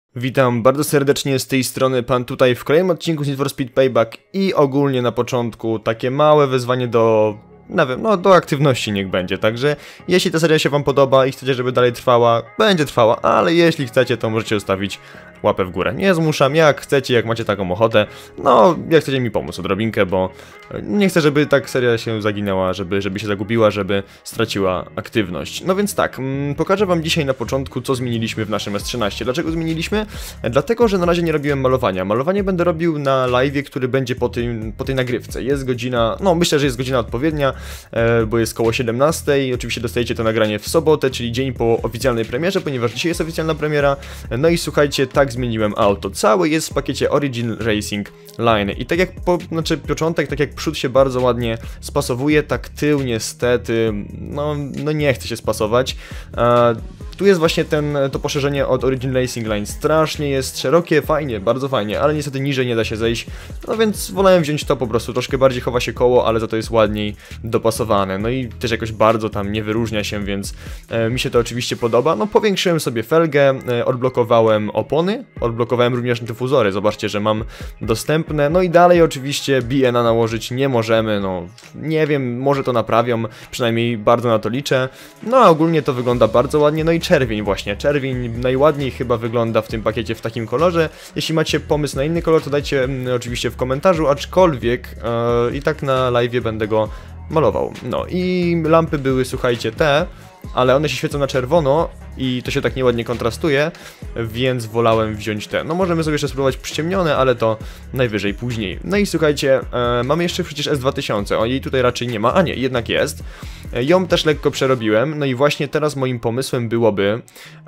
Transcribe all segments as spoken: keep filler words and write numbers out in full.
Witam bardzo serdecznie z tej strony, pan tutaj w kolejnym odcinku z Need for Speed Payback i ogólnie na początku takie małe wezwanie do, nie wiem, no do aktywności niech będzie, także jeśli ta seria się wam podoba i chcecie, żeby dalej trwała, będzie trwała, ale jeśli chcecie, to możecie zostawić łapę w górę. Nie zmuszam, jak chcecie, jak macie taką ochotę, no jak chcecie mi pomóc odrobinkę, bo nie chcę, żeby tak seria się zaginęła, żeby, żeby się zagubiła, żeby straciła aktywność. No więc tak, mm, pokażę wam dzisiaj na początku, co zmieniliśmy w naszym S trzynaście. Dlaczego zmieniliśmy? Dlatego, że na razie nie robiłem malowania. Malowanie będę robił na live'ie, który będzie po, tym, po tej nagrywce. Jest godzina, no myślę, że jest godzina odpowiednia, e, bo jest koło siedemnastej. Oczywiście dostajecie to nagranie w sobotę, czyli dzień po oficjalnej premierze, ponieważ dzisiaj jest oficjalna premiera. No i słuchajcie, tak zmieniłem auto. Cały jest w pakiecie Origin Racing Line. I tak jak po, znaczy początek, tak jak przód się bardzo ładnie spasowuje, tak tył niestety, no, no nie chce się spasować. E, tu jest właśnie ten, to poszerzenie od Origin Racing Line. Strasznie jest szerokie, fajnie, bardzo fajnie, ale niestety niżej nie da się zejść. No więc wolałem wziąć to po prostu. Troszkę bardziej chowa się koło, ale za to jest ładniej dopasowane. No i też jakoś bardzo tam nie wyróżnia się, więc e, mi się to oczywiście podoba. No powiększyłem sobie felgę, e, odblokowałem opony, odblokowałem również dyfuzory. Zobaczcie, że mam dostępne. No i dalej oczywiście B N A nałożyć nie możemy, no nie wiem, może to naprawią, przynajmniej bardzo na to liczę. No a ogólnie to wygląda bardzo ładnie. No i czerwień właśnie, czerwień najładniej chyba wygląda w tym pakiecie w takim kolorze. Jeśli macie pomysł na inny kolor, to dajcie mm, oczywiście w komentarzu, aczkolwiek yy, i tak na live'ie będę go malował. No i lampy były, słuchajcie, te, ale one się świecą na czerwono i to się tak nieładnie kontrastuje, więc wolałem wziąć te. No możemy sobie jeszcze spróbować przyciemnione, ale to najwyżej później. No i słuchajcie, e, mamy jeszcze przecież S dwa tysiące, o jej tutaj raczej nie ma, a nie, jednak jest. E, ją też lekko przerobiłem, no i właśnie teraz moim pomysłem byłoby,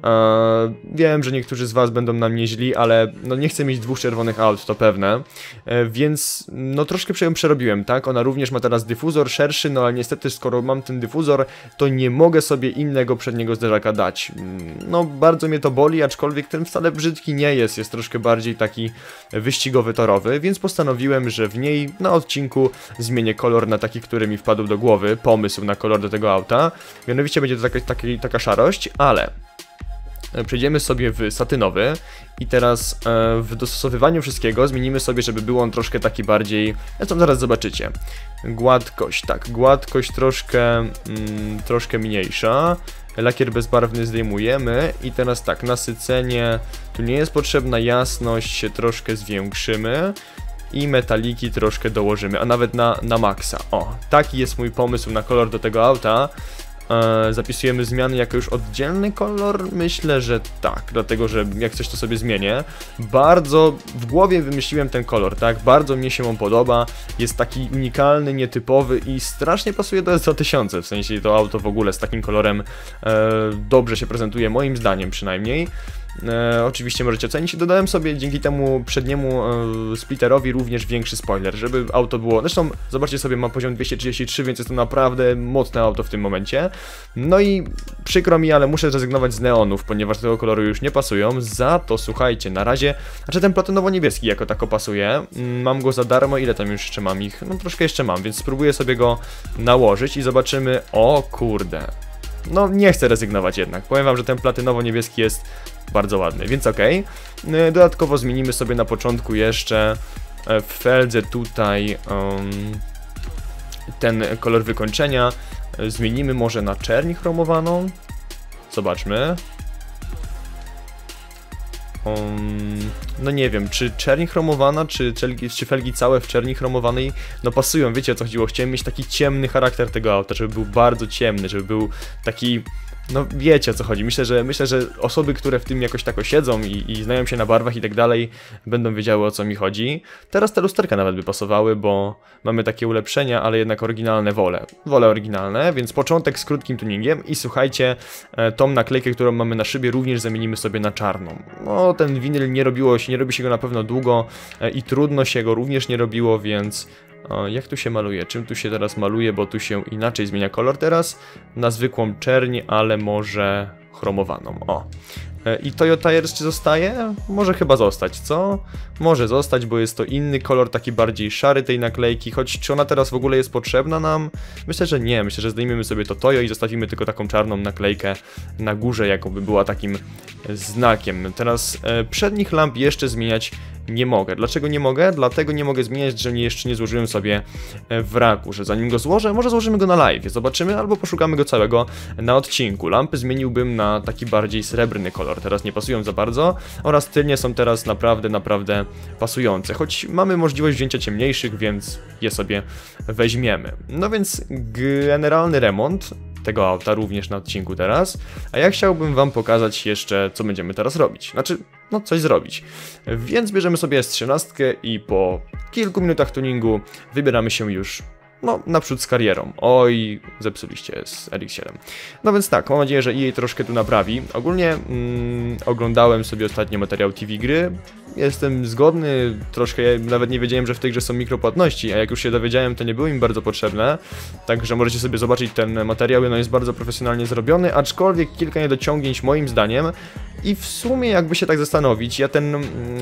e, wiem, że niektórzy z was będą na mnie źli, ale no nie chcę mieć dwóch czerwonych aut, to pewne, e, więc no troszkę ją przerobiłem, tak? Ona również ma teraz dyfuzor szerszy, no ale niestety skoro mam ten dyfuzor, to nie mogę sobie innego przedniego zderzaka dać. No bardzo mnie to boli, aczkolwiek ten wcale brzydki nie jest, jest troszkę bardziej taki wyścigowy, torowy, więc postanowiłem, że w niej na odcinku zmienię kolor na taki, który mi wpadł do głowy, pomysł na kolor do tego auta. Mianowicie będzie to taka, taka, taka szarość, ale przejdziemy sobie w satynowy i teraz e, w dostosowywaniu wszystkiego zmienimy sobie, żeby był on troszkę taki bardziej, co zaraz zobaczycie. Gładkość, tak, gładkość troszkę, mm, troszkę mniejsza. Lakier bezbarwny zdejmujemy i teraz tak, nasycenie, tu nie jest potrzebna, jasność się troszkę zwiększymy i metaliki troszkę dołożymy, a nawet na, na maksa. O, taki jest mój pomysł na kolor do tego auta. E, zapisujemy zmiany jako już oddzielny kolor? Myślę, że tak, dlatego że jak coś to sobie zmienię. Bardzo w głowie wymyśliłem ten kolor, tak? Bardzo mnie się on podoba, jest taki unikalny, nietypowy i strasznie pasuje do S dwa tysiące, w sensie to auto w ogóle z takim kolorem e, dobrze się prezentuje, moim zdaniem przynajmniej. E, oczywiście możecie ocenić. Dodałem sobie dzięki temu przedniemu e, splitterowi również większy spoiler, żeby auto było, zresztą zobaczcie sobie, ma poziom dwieście trzydzieści trzy, więc jest to naprawdę mocne auto w tym momencie. No i przykro mi, ale muszę zrezygnować z neonów, ponieważ tego koloru już nie pasują. Za to słuchajcie, na razie, znaczy ten platynowo-niebieski jako tako pasuje, mam go za darmo, ile tam już jeszcze mam ich? No troszkę jeszcze mam, więc spróbuję sobie go nałożyć i zobaczymy. O kurde, no nie chcę rezygnować jednak, powiem wam, że ten platynowo-niebieski jest bardzo ładny, więc okej. Okay. Dodatkowo zmienimy sobie na początku jeszcze w feldze tutaj um, ten kolor wykończenia. Zmienimy może na czerń chromowaną. Zobaczmy. Um, no nie wiem, czy czerń chromowana, czy, czy felgi całe w czerni chromowanej, no pasują, wiecie o co chodziło. Chciałem mieć taki ciemny charakter tego auta, żeby był bardzo ciemny, żeby był taki... No wiecie o co chodzi, myślę, że myślę, że osoby, które w tym jakoś tak siedzą i, i znają się na barwach i tak dalej, będą wiedziały o co mi chodzi. Teraz te lusterka nawet by pasowały, bo mamy takie ulepszenia, ale jednak oryginalne wolę. Wolę oryginalne, więc początek z krótkim tuningiem i słuchajcie, tą naklejkę, którą mamy na szybie, również zamienimy sobie na czarną. No ten winyl nie robiło się, nie robi się go na pewno długo i trudno się go również nie robiło, więc... O, jak tu się maluje? Czym tu się teraz maluje? Bo tu się inaczej zmienia kolor teraz. Na zwykłą czerń, ale może chromowaną. O. I Toyota Tires czy zostaje? Może chyba zostać, co? Może zostać, bo jest to inny kolor, taki bardziej szary tej naklejki, choć czy ona teraz w ogóle jest potrzebna nam? Myślę, że nie, myślę, że zdejmiemy sobie to Toyo i zostawimy tylko taką czarną naklejkę na górze, jakoby była takim znakiem. Teraz e, przednich lamp jeszcze zmieniać nie mogę. Dlaczego nie mogę? Dlatego nie mogę zmieniać, że nie, jeszcze nie złożyłem sobie wraku, że zanim go złożę, może złożymy go na live, zobaczymy, albo poszukamy go całego na odcinku. Lampy zmieniłbym na taki bardziej srebrny kolor, teraz nie pasują za bardzo, oraz tylnie są teraz naprawdę, naprawdę pasujące, choć mamy możliwość wzięcia ciemniejszych, więc je sobie weźmiemy. No więc generalny remont tego auta również na odcinku teraz, a ja chciałbym wam pokazać jeszcze, co będziemy teraz robić, znaczy, no coś zrobić. Więc bierzemy sobie S trzynaście i po kilku minutach tuningu wybieramy się już, no, naprzód z karierą. Oj, zepsuliście z R X siedem. No więc tak, mam nadzieję, że E A troszkę tu naprawi. Ogólnie mm, oglądałem sobie ostatnio materiał T V gry. Jestem zgodny, troszkę nawet nie wiedziałem, że w tej grze są mikropłatności, a jak już się dowiedziałem, to nie były im bardzo potrzebne. Także możecie sobie zobaczyć ten materiał, no jest bardzo profesjonalnie zrobiony, aczkolwiek kilka niedociągnięć moim zdaniem. I w sumie jakby się tak zastanowić, ja ten,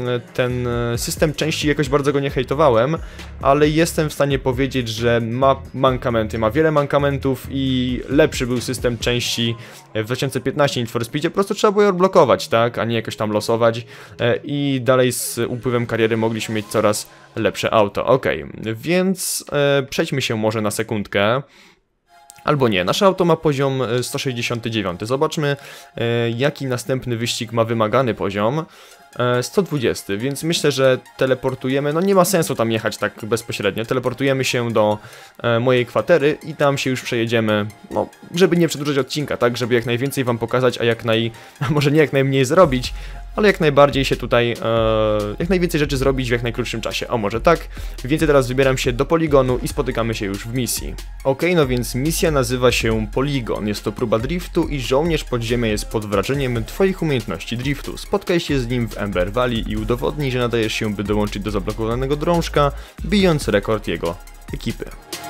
ten system części jakoś bardzo go nie hejtowałem, ale jestem w stanie powiedzieć, że ma mankamenty, ma wiele mankamentów i lepszy był system części w dwa tysiące piętnastym Need for Speedzie, po prostu trzeba było je odblokować, tak, a nie jakoś tam losować i dalej z upływem kariery mogliśmy mieć coraz lepsze auto. Ok, więc e, przejdźmy się może na sekundkę. Albo nie, nasze auto ma poziom sto sześćdziesiąty dziewiąty. Zobaczmy, e, jaki następny wyścig ma wymagany poziom. E, sto dwudziesty, więc myślę, że teleportujemy, no nie ma sensu tam jechać tak bezpośrednio. Teleportujemy się do e, mojej kwatery i tam się już przejedziemy, no, żeby nie przedłużać odcinka, tak, żeby jak najwięcej wam pokazać, a jak naj... może nie jak najmniej zrobić, ale jak najbardziej się tutaj, e, jak najwięcej rzeczy zrobić w jak najkrótszym czasie. O, może tak? Więc teraz wybieram się do poligonu i spotykamy się już w misji. Ok, no więc misja nazywa się Poligon. Jest to próba driftu i żołnierz podziemia jest pod wrażeniem twoich umiejętności driftu. Spotkaj się z nim w Ember Valley i udowodnij, że nadajesz się, by dołączyć do zablokowanego drążka, bijąc rekord jego ekipy.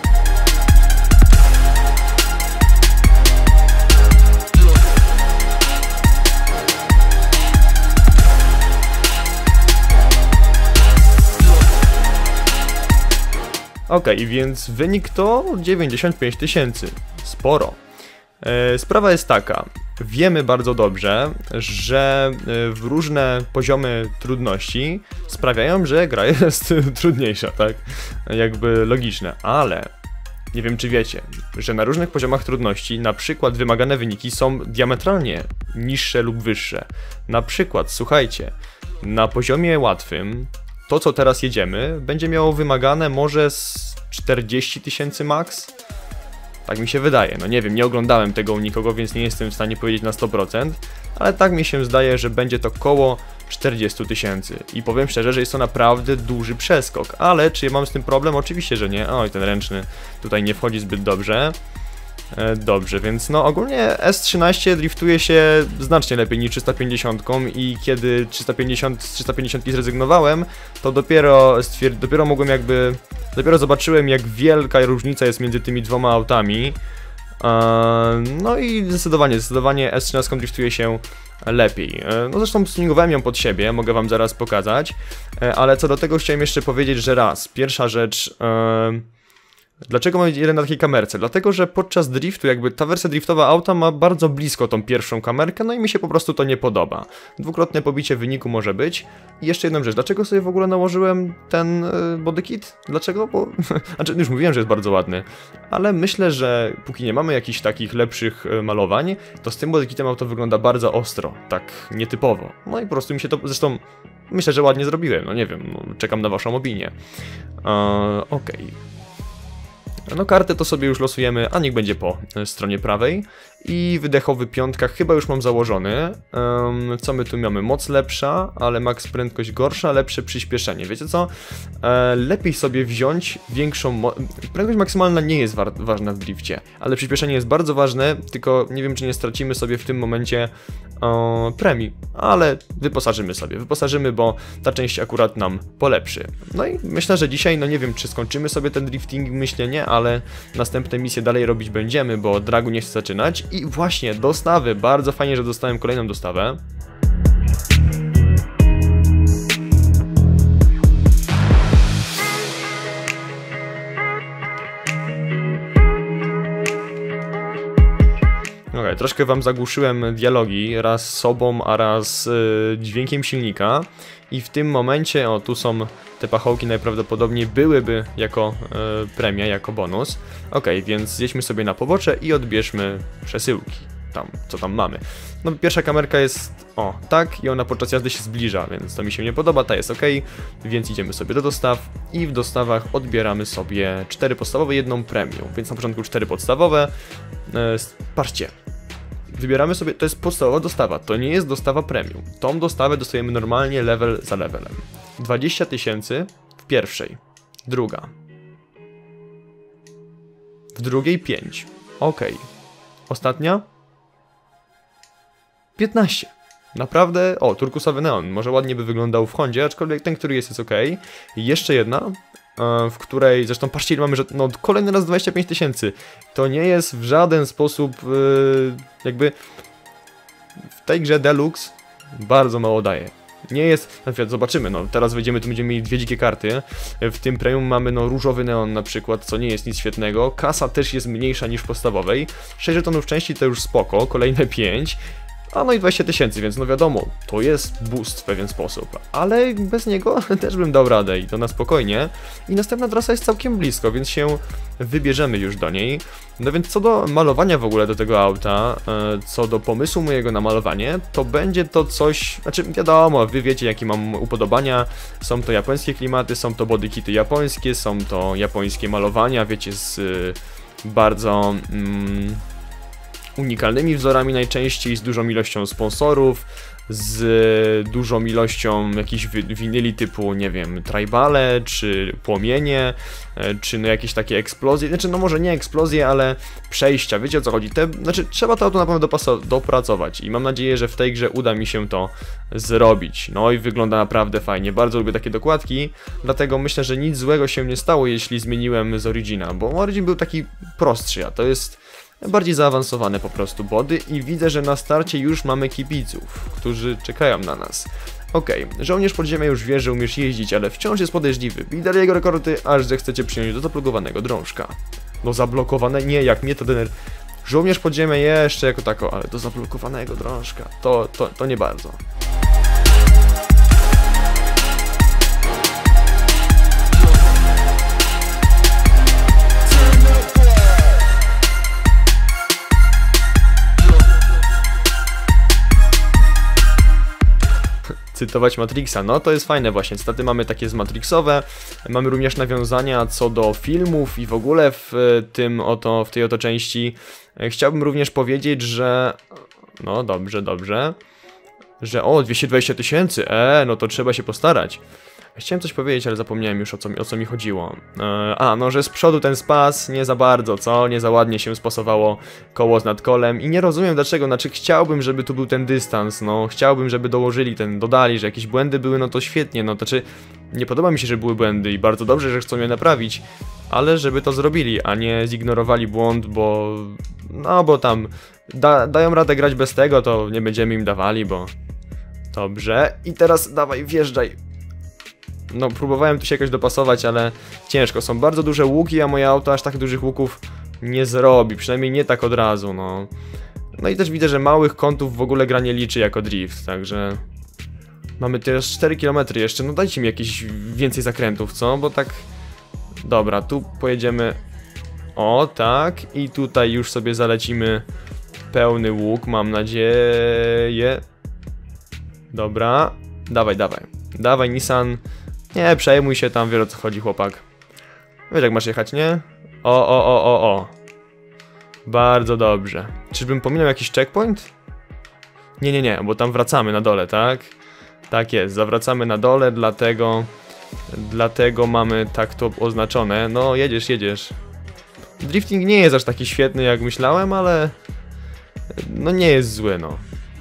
Ok, więc wynik to dziewięćdziesiąt pięć tysięcy. Sporo. E, sprawa jest taka. Wiemy bardzo dobrze, że w różne poziomy trudności sprawiają, że gra jest trudniejsza, tak? Jakby logiczne, ale nie wiem, czy wiecie, że na różnych poziomach trudności na przykład wymagane wyniki są diametralnie niższe lub wyższe. Na przykład, słuchajcie, na poziomie łatwym to, co teraz jedziemy, będzie miało wymagane może z czterdzieści tysięcy max? Tak mi się wydaje, no nie wiem, nie oglądałem tego u nikogo, więc nie jestem w stanie powiedzieć na sto procent, ale tak mi się zdaje, że będzie to koło czterdzieści tysięcy. I powiem szczerze, że jest to naprawdę duży przeskok, ale czy ja mam z tym problem? Oczywiście, że nie. Oj, ten ręczny tutaj nie wchodzi zbyt dobrze. Dobrze, więc no ogólnie S trzynaście driftuje się znacznie lepiej niż trzysta pięćdziesiąt i kiedy trzysta pięćdziesiąt, z trzysta pięćdziesiąt zrezygnowałem, to dopiero stwierd... dopiero mogłem jakby... dopiero zobaczyłem, jak wielka różnica jest między tymi dwoma autami. No i zdecydowanie, zdecydowanie S trzynaście driftuje się lepiej. No zresztą tuningowałem ją pod siebie, mogę wam zaraz pokazać, ale co do tego chciałem jeszcze powiedzieć, że raz, pierwsza rzecz... Dlaczego mam jeden na takiej kamerce? Dlatego, że podczas driftu jakby ta wersja driftowa auta ma bardzo blisko tą pierwszą kamerkę, no i mi się po prostu to nie podoba. Dwukrotne pobicie wyniku może być. I jeszcze jedną rzecz, dlaczego sobie w ogóle nałożyłem ten yy, bodykit? Dlaczego? Bo... znaczy, już mówiłem, że jest bardzo ładny, ale myślę, że póki nie mamy jakichś takich lepszych yy, malowań, to z tym bodykitem auto wygląda bardzo ostro, tak nietypowo. No i po prostu mi się to... zresztą myślę, że ładnie zrobiłem, no nie wiem, no, czekam na waszą opinię. Yy, Okej. Okay. No kartę to sobie już losujemy, a niech będzie po stronie prawej. I wydechowy piątka chyba już mam założony. Um, co my tu mamy? Moc lepsza, ale max prędkość gorsza, lepsze przyspieszenie. Wiecie co? E, lepiej sobie wziąć większą... Prędkość maksymalna nie jest wa ważna w drifcie, ale przyspieszenie jest bardzo ważne, tylko nie wiem, czy nie stracimy sobie w tym momencie e, premii. Ale wyposażymy sobie, wyposażymy, bo ta część akurat nam polepszy. No i myślę, że dzisiaj, no nie wiem, czy skończymy sobie ten drifting, myślę nie, ale następne misje dalej robić będziemy, bo Dragu nie chce zaczynać. I właśnie, dostawy, bardzo fajnie, że dostałem kolejną dostawę. troszkę wam zagłuszyłem dialogi, raz sobą, a raz yy, dźwiękiem silnika. I w tym momencie, o tu są te pachołki, najprawdopodobniej byłyby jako yy, premia, jako bonus. Ok, więc zjedźmy sobie na pobocze i odbierzmy przesyłki. Tam, co tam mamy. No pierwsza kamerka jest, o, tak, i ona podczas jazdy się zbliża, więc to mi się nie podoba, ta jest ok, więc idziemy sobie do dostaw i w dostawach odbieramy sobie cztery podstawowe, jedną premium, więc na początku cztery podstawowe, e, patrzcie, wybieramy sobie, to jest podstawowa dostawa, to nie jest dostawa premium, tą dostawę dostajemy normalnie level za levelem, dwadzieścia tysięcy w pierwszej, druga, w drugiej pięć, ok, ostatnia piętnaście. Naprawdę, o, turkusowy neon, może ładnie by wyglądał w Hondzie, aczkolwiek ten, który jest, jest ok. I jeszcze jedna, w której, zresztą patrzcie, ile mamy, że no kolejny raz dwadzieścia pięć tysięcy. To nie jest w żaden sposób, yy, jakby, w tej grze Deluxe bardzo mało daje. Nie jest, na przykład zobaczymy, no teraz wejdziemy, tu będziemy mieli dwie dzikie karty. W tym premium mamy no różowy neon na przykład, co nie jest nic świetnego. Kasa też jest mniejsza niż w podstawowej. sześć żetonów części to już spoko, kolejne pięć. A no i dwadzieścia tysięcy, więc no wiadomo, to jest boost w pewien sposób, ale bez niego też bym dał radę i to na spokojnie. I następna trasa jest całkiem blisko, więc się wybierzemy już do niej. No więc co do malowania w ogóle do tego auta, co do pomysłu mojego na malowanie, to będzie to coś, znaczy wiadomo, wy wiecie jakie mam upodobania, są to japońskie klimaty, są to bodykity japońskie, są to japońskie malowania, wiecie, z bardzo... Mm, unikalnymi wzorami najczęściej, z dużą ilością sponsorów, z dużą ilością jakichś winyli typu, nie wiem, tribale, czy płomienie, czy no jakieś takie eksplozje, znaczy no może nie eksplozje, ale przejścia, wiecie o co chodzi, te, znaczy trzeba to auto na pewno dopracować i mam nadzieję, że w tej grze uda mi się to zrobić. No i wygląda naprawdę fajnie, bardzo lubię takie dokładki, dlatego myślę, że nic złego się nie stało, jeśli zmieniłem z Origina, bo Origin był taki prostszy, a to jest bardziej zaawansowane po prostu body i widzę, że na starcie już mamy kibiców, którzy czekają na nas. Okej, okay. Żołnierz podziemia już wie, że umiesz jeździć, ale wciąż jest podejrzliwy. Bidar jego rekordy, aż zechcecie przyjąć do zablokowanego drążka. Do zablokowane? Nie, jak mnie to dener... Żołnierz podziemia jeszcze jako tako, ale do zablokowanego drążka. To, to, to nie bardzo. Cytować Matrixa, no to jest fajne właśnie, cytaty mamy takie z Matrixowe, mamy również nawiązania co do filmów i w ogóle w tym oto, w tej oto części. Chciałbym również powiedzieć, że, no dobrze, dobrze, że o, dwieście dwadzieścia tysięcy, e, no to trzeba się postarać. Chciałem coś powiedzieć, ale zapomniałem już o co, o co mi chodziło. Eee, a, no że z przodu ten spas nie za bardzo, co? Nie za ładnie się spasowało koło z nadkolem i nie rozumiem dlaczego, znaczy chciałbym, żeby tu był ten dystans, no chciałbym, żeby dołożyli ten, dodali, że jakieś błędy były, no to świetnie, no to czy nie podoba mi się, że były błędy i bardzo dobrze, że chcą je naprawić, ale żeby to zrobili, a nie zignorowali błąd, bo no bo tam da, dają radę grać bez tego, to nie będziemy im dawali, bo dobrze i teraz dawaj, wjeżdżaj. No, próbowałem tu się jakoś dopasować, ale ciężko. Są bardzo duże łuki, a moje auto aż tak dużych łuków nie zrobi. Przynajmniej nie tak od razu, no. No i też widzę, że małych kątów w ogóle gra nie liczy jako drift, także... Mamy teraz cztery kilometry jeszcze, no dajcie mi jakieś więcej zakrętów, co? Bo tak... Dobra, tu pojedziemy... O, tak. I tutaj już sobie zalecimy pełny łuk, mam nadzieję. Dobra. Dawaj, dawaj. Dawaj, Nissan. Nie, przejmuj się tam, wiele o co chodzi, chłopak. Wiesz jak masz jechać, nie? O, o, o, o, o. Bardzo dobrze. Czyżbym pominął jakiś checkpoint? Nie, nie, nie, bo tam wracamy na dole, tak? Tak jest, zawracamy na dole, dlatego... Dlatego mamy tak to oznaczone. No, jedziesz, jedziesz. Drifting nie jest aż taki świetny jak myślałem, ale... No nie jest zły, no.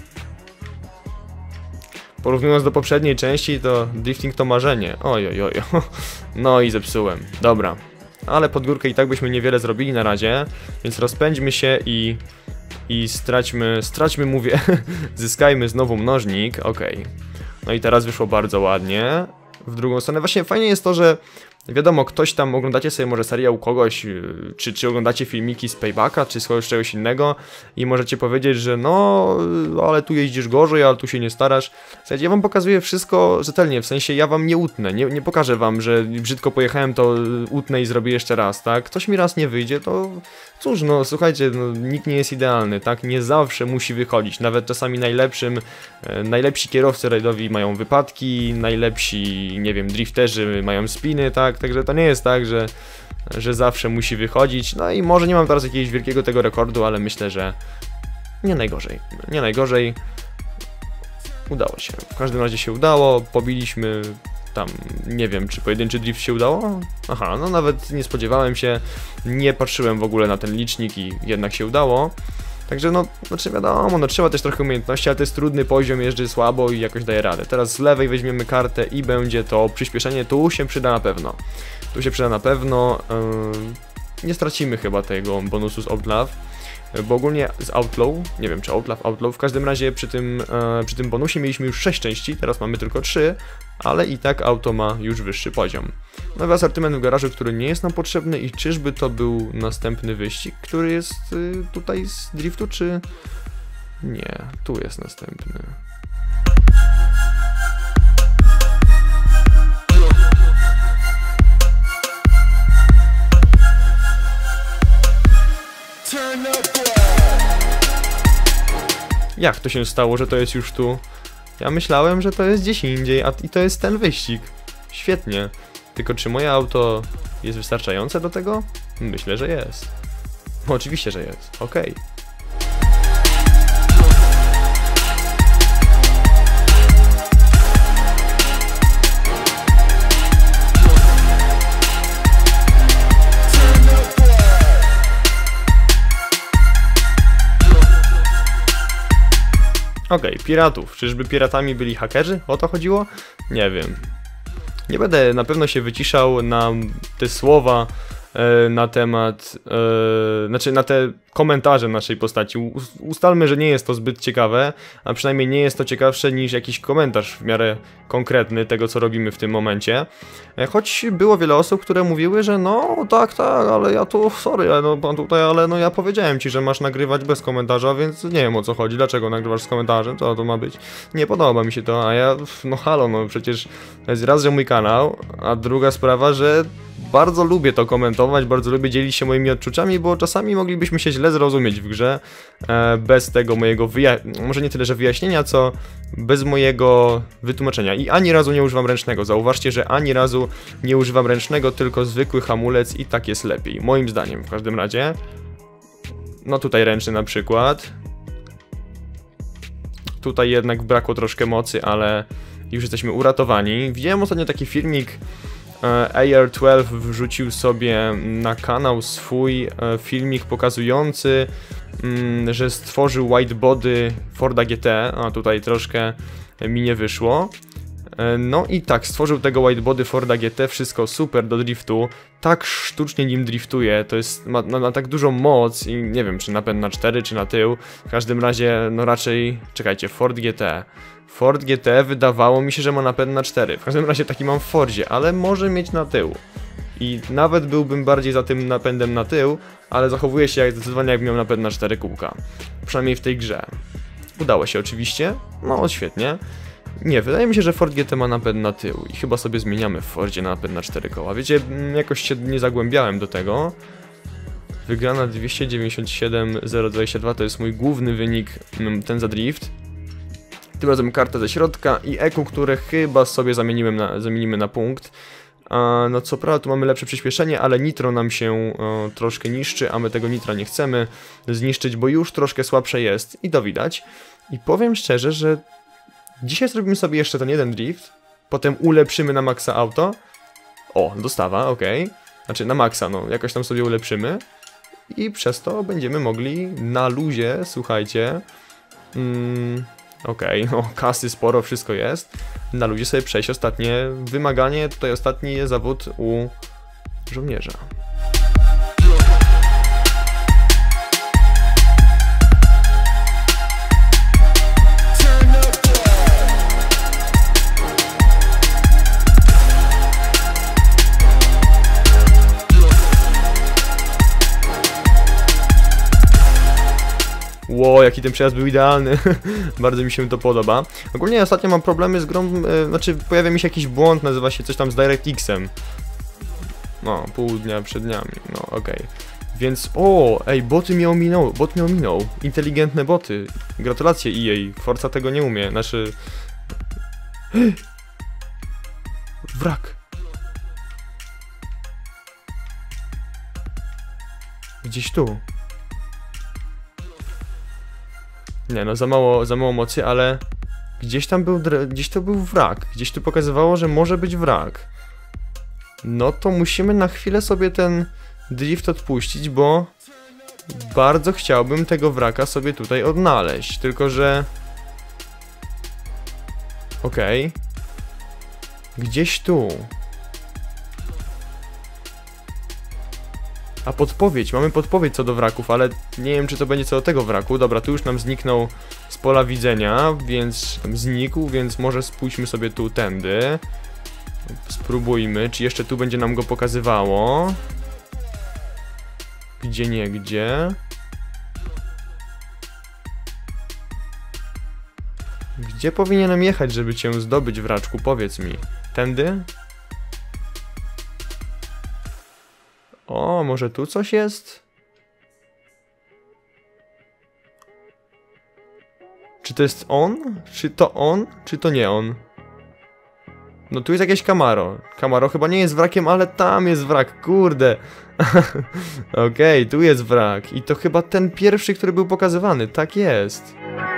Porównując do poprzedniej części, to drifting to marzenie. Oj, oj, oj. No i zepsułem. Dobra. Ale pod górkę i tak byśmy niewiele zrobili na razie, więc rozpędźmy się i... I straćmy, straćmy, mówię, zyskajmy znowu mnożnik. Okej. Okay. No i teraz wyszło bardzo ładnie. W drugą stronę. Właśnie fajnie jest to, że Wiadomo, ktoś tam, oglądacie sobie może serial u kogoś, czy, czy oglądacie filmiki z Paybacka, czy z czegoś innego i możecie powiedzieć, że no, ale tu jeździsz gorzej, ale tu się nie starasz. Słuchajcie, ja wam pokazuję wszystko rzetelnie, w sensie ja wam nie utnę, nie, nie pokażę wam, że brzydko pojechałem, to utnę i zrobię jeszcze raz, tak? Ktoś mi raz nie wyjdzie, to cóż, no słuchajcie, no, nikt nie jest idealny, tak? Nie zawsze musi wychodzić, nawet czasami najlepszym, e, najlepsi kierowcy rajdowi mają wypadki, najlepsi, nie wiem, drifterzy mają spiny, tak? Także to nie jest tak, że, że zawsze musi wychodzić, no i może nie mam teraz jakiegoś wielkiego tego rekordu, ale myślę, że nie najgorzej, nie najgorzej. Udało się, w każdym razie się udało, pobiliśmy tam, nie wiem, czy pojedynczy drift się udało? Aha, no nawet nie spodziewałem się, nie patrzyłem w ogóle na ten licznik i jednak się udało. Także no, znaczy wiadomo, no trzeba też trochę umiejętności, ale to jest trudny poziom, jeżdżę słabo i jakoś daje radę. Teraz z lewej weźmiemy kartę i będzie to przyspieszenie, tu się przyda na pewno. Tu się przyda na pewno, yy, nie stracimy chyba tego bonusu z Outlaw. Bo ogólnie z Outlaw, nie wiem czy Outlaw, Outlaw, w każdym razie przy tym, e, przy tym bonusie mieliśmy już sześć części, teraz mamy tylko trzy, ale i tak auto ma już wyższy poziom. Nowy asortyment w garażu, który nie jest nam potrzebny i czyżby to był następny wyścig, który jest y, tutaj z driftu, czy... Nie, tu jest następny. Jak to się stało, że to jest już tu? Ja myślałem, że to jest gdzieś indziej, a i to jest ten wyścig. Świetnie. Tylko czy moje auto jest wystarczające do tego? Myślę, że jest. No, oczywiście, że jest. Okej. Okay. Okej, okay, piratów. Czyżby piratami byli hakerzy? O to chodziło? Nie wiem. Nie będę na pewno się wyciszał na te słowa e, na temat, e, znaczy na te komentarze naszej postaci. U, ustalmy, że nie jest to zbyt ciekawe, a przynajmniej nie jest to ciekawsze niż jakiś komentarz w miarę konkretny tego, co robimy w tym momencie. E, choć było wiele osób, które mówiły, że no tak, tak, ale ja tu, sorry, no pan tutaj, ale no ja powiedziałem ci, że masz nagrywać bez komentarza, więc nie wiem o co chodzi, dlaczego nagrywasz z komentarzem, co to ma być? Nie podoba mi się to, a ja, no halo, no przecież to jest raz, że mój kanał, a druga sprawa, że bardzo lubię to komentować, bardzo lubię dzielić się moimi odczuciami, bo czasami moglibyśmy się źle zrozumieć w grze e, bez tego mojego wyjaśnienia, może nie tyle, że wyjaśnienia, co bez mojego wytłumaczenia. I ani razu nie używam ręcznego. Zauważcie, że ani razu nie używam ręcznego, tylko zwykły hamulec i tak jest lepiej. Moim zdaniem w każdym razie. No tutaj ręczny na przykład. Tutaj jednak brakło troszkę mocy, ale już jesteśmy uratowani. Widziałem ostatnio taki filmik, A R dwanaście wrzucił sobie na kanał swój filmik pokazujący, że stworzył whitebody Forda G T, a tutaj troszkę mi nie wyszło. No i tak, stworzył tego whitebody Forda G T, wszystko super do driftu, tak sztucznie nim driftuje, to jest, ma, ma, ma tak dużą moc i nie wiem, czy napęd na cztery, czy na tył, w każdym razie, no raczej, czekajcie, Ford G T. Ford G T wydawało mi się, że ma napęd na cztery, w każdym razie taki mam w Fordzie, ale może mieć na tył. I nawet byłbym bardziej za tym napędem na tył, ale zachowuje się jak zdecydowanie jakby miał napęd na cztery kółka. Przynajmniej w tej grze. Udało się oczywiście, no świetnie. Nie, wydaje mi się, że Ford G T ma napęd na tył i chyba sobie zmieniamy w Fordzie na napęd na cztery koła. Wiecie, jakoś się nie zagłębiałem do tego. Wygrana dwieście dziewięćdziesiąt siedem zero dwadzieścia dwa to jest mój główny wynik, ten za drift. Tym razem kartę ze środka i eku, które chyba sobie zamienimy na, zamienimy na punkt. A, no co prawda tu mamy lepsze przyspieszenie, ale nitro nam się o, troszkę niszczy, a my tego nitra nie chcemy zniszczyć, bo już troszkę słabsze jest i to widać. I powiem szczerze, że dzisiaj zrobimy sobie jeszcze ten jeden drift, potem ulepszymy na maksa auto. O, dostawa, ok. Znaczy na maksa, no jakoś tam sobie ulepszymy. I przez to będziemy mogli na luzie, słuchajcie... Mm, Okej, okay, no kasy sporo, wszystko jest. Na ludzie sobie przejść ostatnie wymaganie, tutaj ostatni zawód u żołnierza. Ło, jaki ten przejazd był idealny. Bardzo mi się to podoba. Ogólnie ostatnio mam problemy z grą, e, znaczy pojawia mi się jakiś błąd, nazywa się coś tam z DirectX-em. No, pół dnia przed dniami, no okej. Okay. Więc, o, ej, boty mnie ominął, bot mnie ominął. Inteligentne boty. Gratulacje E A, Forza tego nie umie, znaczy... Wrak. Gdzieś tu. Nie no, za mało, za mało mocy, ale... Gdzieś tam był, gdzieś to był wrak. Gdzieś tu pokazywało, że może być wrak. No to musimy na chwilę sobie ten drift odpuścić, bo... Bardzo chciałbym tego wraka sobie tutaj odnaleźć, tylko że... Okej. Okay. Gdzieś tu. A podpowiedź, mamy podpowiedź co do wraków, ale nie wiem czy to będzie co do tego wraku. Dobra, tu już nam zniknął z pola widzenia, więc znikł, więc może spójrzmy sobie tu tędy. Spróbujmy, czy jeszcze tu będzie nam go pokazywało. Gdzie nie, gdzie? Gdzie powinienem jechać, żeby cię zdobyć, wraczku? Powiedz mi. Tędy? O, może tu coś jest? Czy to jest on? Czy to on? Czy to nie on? No tu jest jakieś Camaro. Camaro chyba nie jest wrakiem, ale tam jest wrak, kurde. Okej, okay, tu jest wrak. I to chyba ten pierwszy, który był pokazywany. Tak jest.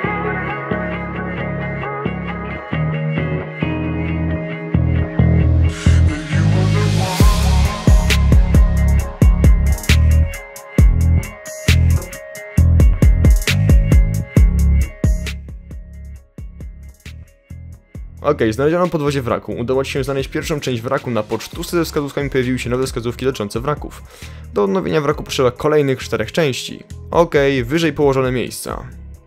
Okej, okay, znaleziono podwozie wraku. Udało ci się znaleźć pierwszą część wraku na pocztówce ze wskazówkami, pojawiły się nowe wskazówki dotyczące wraków. Do odnowienia wraku potrzeba kolejnych czterech części. Okej, okay, wyżej położone miejsca.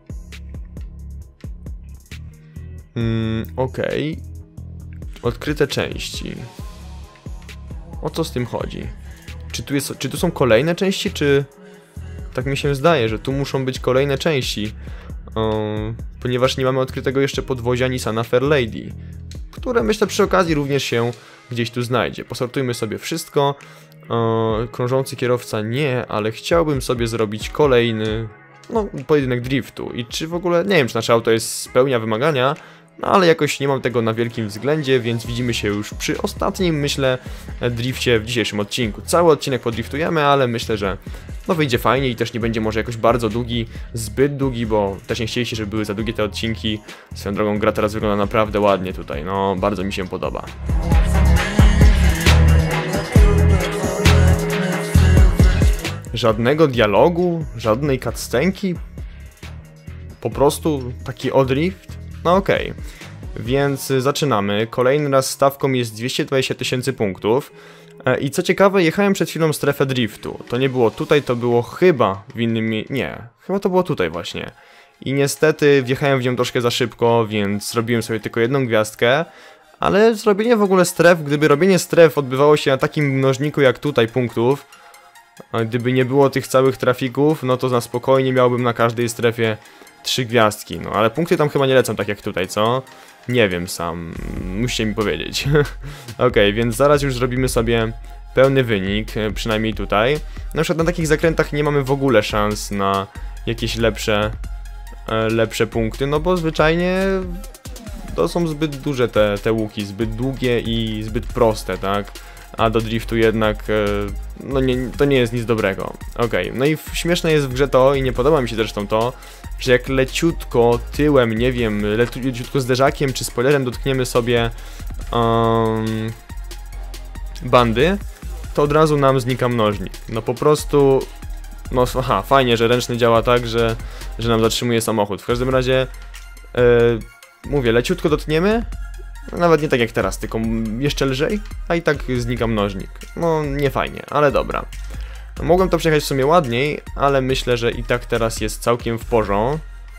Hmm, okej. Okay. Odkryte części. O co z tym chodzi? Czy tu, jest, czy tu są kolejne części, czy... Tak mi się zdaje, że tu muszą być kolejne części. Um, ponieważ nie mamy odkrytego jeszcze podwozia Nissana Fairlady, które myślę przy okazji również się gdzieś tu znajdzie. Posortujmy sobie wszystko. Um, krążący kierowca nie, ale chciałbym sobie zrobić kolejny no, pojedynek driftu. I czy w ogóle, nie wiem czy nasze auto jest, spełnia wymagania, no ale jakoś nie mam tego na wielkim względzie, więc widzimy się już przy ostatnim, myślę, drifcie w dzisiejszym odcinku. Cały odcinek podriftujemy, ale myślę, że no wyjdzie fajnie i też nie będzie może jakoś bardzo długi, zbyt długi, bo też nie chcieliście, żeby były za długie te odcinki. Swoją drogą gra teraz wygląda naprawdę ładnie tutaj, no bardzo mi się podoba. Żadnego dialogu, żadnej cutscenki, po prostu taki odrift. No okej, okay. Więc zaczynamy. Kolejny raz stawką jest dwieście dwadzieścia tysięcy punktów. I co ciekawe, jechałem przed chwilą strefę driftu. To nie było tutaj, to było chyba w innym miejscu. Nie, chyba to było tutaj właśnie. I niestety wjechałem w nią troszkę za szybko, więc zrobiłem sobie tylko jedną gwiazdkę. Ale zrobienie w ogóle stref, gdyby robienie stref odbywało się na takim mnożniku jak tutaj punktów, gdyby nie było tych całych trafików, no to na spokojnie miałbym na każdej strefie trzy gwiazdki, no ale punkty tam chyba nie lecą tak jak tutaj, co? Nie wiem sam, musicie mi powiedzieć. Okej, okay, więc zaraz już zrobimy sobie pełny wynik, przynajmniej tutaj. Na przykład na takich zakrętach nie mamy w ogóle szans na jakieś lepsze, lepsze punkty, no bo zwyczajnie to są zbyt duże te, te łuki, zbyt długie i zbyt proste, tak? A do driftu jednak, no nie, to nie jest nic dobrego. Okej, okay. No i śmieszne jest w grze to, i nie podoba mi się zresztą to, że jak leciutko tyłem, nie wiem, leciutko zderzakiem czy spoilerem dotkniemy sobie um, bandy, to od razu nam znika mnożnik. No po prostu, no aha, fajnie, że ręczny działa tak, że, że nam zatrzymuje samochód. W każdym razie, yy, mówię, leciutko dotkniemy, nawet nie tak jak teraz, tylko jeszcze lżej, a i tak znika mnożnik. No nie fajnie, ale dobra. Mogłem to przejechać w sumie ładniej, ale myślę, że i tak teraz jest całkiem w porządku.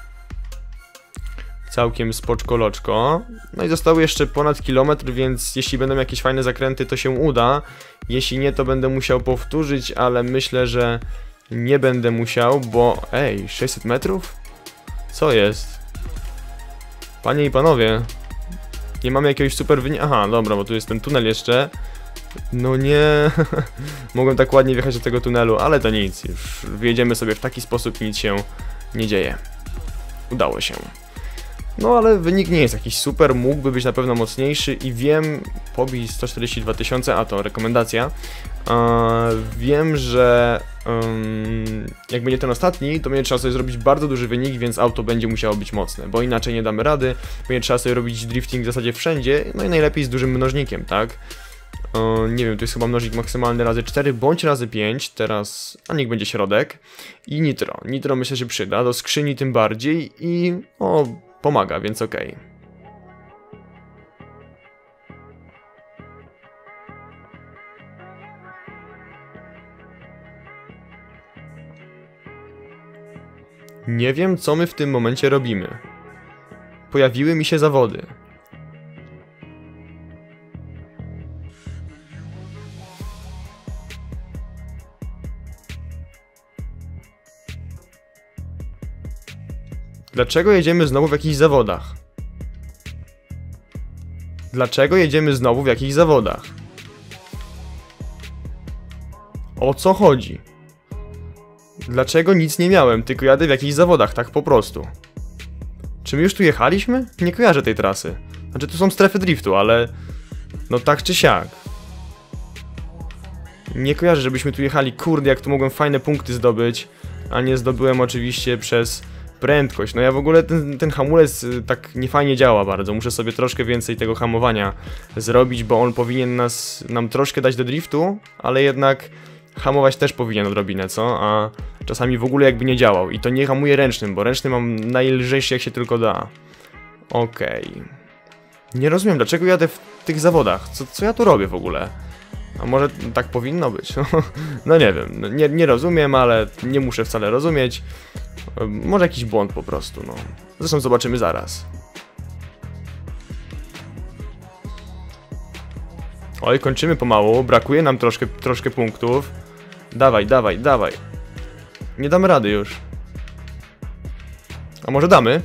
Całkiem spoczkoloczko. No i zostało jeszcze ponad kilometr, więc jeśli będą jakieś fajne zakręty, to się uda. Jeśli nie, to będę musiał powtórzyć, ale myślę, że nie będę musiał, bo... Ej, sześćset metrów? Co jest? Panie i panowie. Nie mamy jakiegoś super wyniku. Aha, dobra, bo tu jest ten tunel jeszcze. No nie. Mogłem tak ładnie wjechać do tego tunelu, ale to nic. Już wjedziemy sobie w taki sposób, nic się nie dzieje. Udało się. No ale wynik nie jest jakiś super, mógłby być na pewno mocniejszy i wiem, pobij sto czterdzieści dwa tysiące, a to rekomendacja. Eee, wiem, że um, jak będzie ten ostatni, to będzie trzeba sobie zrobić bardzo duży wynik, więc auto będzie musiało być mocne, bo inaczej nie damy rady. Będzie trzeba sobie robić drifting w zasadzie wszędzie, no i najlepiej z dużym mnożnikiem, tak? Eee, nie wiem, to jest chyba mnożnik maksymalny razy cztery bądź razy pięć, teraz, a niech będzie środek. I nitro, nitro myślę, że przyda, do skrzyni tym bardziej i o... pomaga, więc okej. Okay. Nie wiem, co my w tym momencie robimy. Pojawiły mi się zawody. Dlaczego jedziemy znowu w jakichś zawodach? Dlaczego jedziemy znowu w jakichś zawodach? O co chodzi? Dlaczego nic nie miałem, tylko jadę w jakichś zawodach, tak po prostu? Czy my już tu jechaliśmy? Nie kojarzę tej trasy. Znaczy tu są strefy driftu, ale... no tak czy siak. Nie kojarzę, żebyśmy tu jechali. Kurde, jak tu mogłem fajne punkty zdobyć. A nie zdobyłem oczywiście przez... prędkość. No ja w ogóle ten, ten hamulec tak niefajnie działa bardzo. Muszę sobie troszkę więcej tego hamowania zrobić, bo on powinien nas, nam troszkę dać do driftu, ale jednak hamować też powinien odrobinę, co? A czasami w ogóle jakby nie działał. I to nie hamuję ręcznym, bo ręczny mam najlżejszy jak się tylko da. Okej. Okay. Nie rozumiem, dlaczego jadę w tych zawodach. Co, co ja tu robię w ogóle? A może tak powinno być? No nie wiem, nie, nie rozumiem, ale nie muszę wcale rozumieć. Może jakiś błąd po prostu, no. Zresztą zobaczymy zaraz. Oj, kończymy pomału, brakuje nam troszkę, troszkę punktów. Dawaj, dawaj, dawaj. Nie damy rady już. A może damy?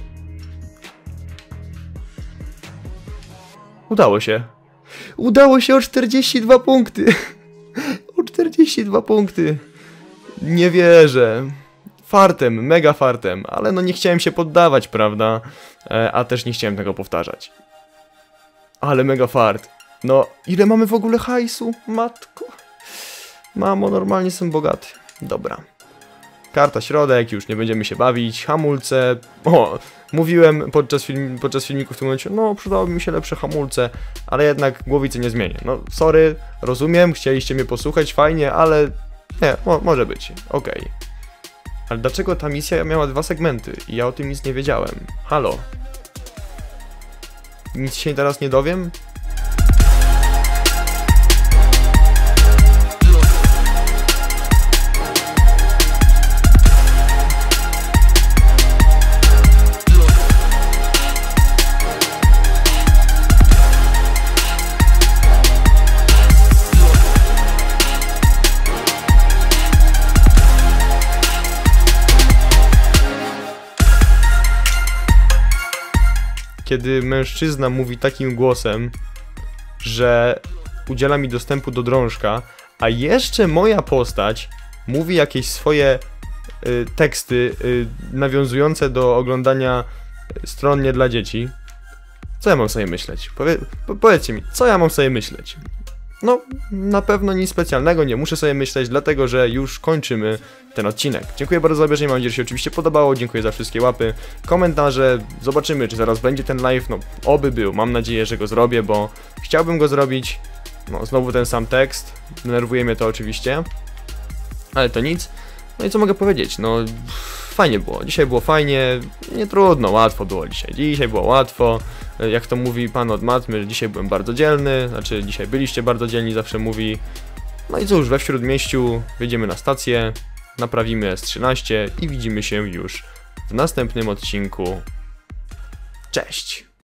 Udało się. Udało się o czterdzieści dwa punkty. O czterdzieści dwa punkty. Nie wierzę. Fartem, mega fartem, ale no nie chciałem się poddawać, prawda? E, a też nie chciałem tego powtarzać. Ale mega fart. No, ile mamy w ogóle hajsu? Matko. Mamo, normalnie jestem bogaty. Dobra. Karta środek, już nie będziemy się bawić. Hamulce. O, mówiłem podczas, film, podczas filmiku w tym momencie, no przydałoby mi się lepsze hamulce, ale jednak głowicy nie zmienię. No, sorry, rozumiem, chcieliście mnie posłuchać, fajnie, ale nie, mo może być, okej. Okay. Ale dlaczego ta misja miała dwa segmenty i ja o tym nic nie wiedziałem? Halo? Nic się teraz nie dowiem? Kiedy mężczyzna mówi takim głosem, że udziela mi dostępu do drążka, a jeszcze moja postać mówi jakieś swoje y, teksty y, nawiązujące do oglądania stron nie dla dzieci, co ja mam sobie myśleć? Powie po powiedzcie mi, co ja mam sobie myśleć? No, na pewno nic specjalnego nie muszę sobie myśleć, dlatego że już kończymy ten odcinek. Dziękuję bardzo za obejrzenie, mam nadzieję, że się oczywiście podobało, dziękuję za wszystkie łapy, komentarze, zobaczymy, czy zaraz będzie ten live, no oby był, mam nadzieję, że go zrobię, bo chciałbym go zrobić. No, znowu ten sam tekst, denerwuje mnie to oczywiście, ale to nic. No i co mogę powiedzieć, no fajnie było, dzisiaj było fajnie, nie trudno, łatwo było dzisiaj, dzisiaj było łatwo. Jak to mówi pan od matmy, dzisiaj byłem bardzo dzielny, znaczy dzisiaj byliście bardzo dzielni, zawsze mówi. No i cóż, we Śródmieściu wyjdziemy na stację, naprawimy S trzynaście i widzimy się już w następnym odcinku. Cześć!